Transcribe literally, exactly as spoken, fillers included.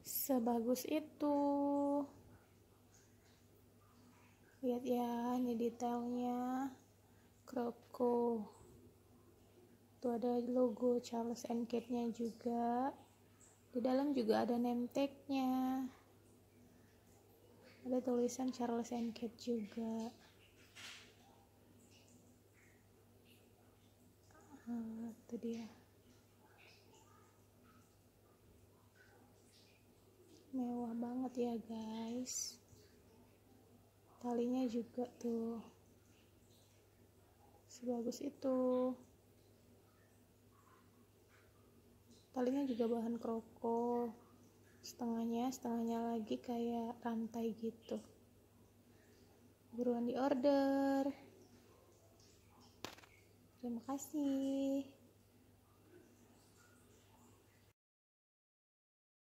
sebagus itu. Lihat ya, ini detailnya Croco. Tuh ada logo Charles and Kate-nya juga. Di dalam juga ada name tag-nya. Ada tulisan Charles and Kate juga. Nah, itu dia. Mewah banget ya guys. Talinya juga tuh sebagus itu. Talinya juga bahan Croco. Setengahnya, setengahnya lagi kayak rantai gitu. Buruan di order. Terima kasih.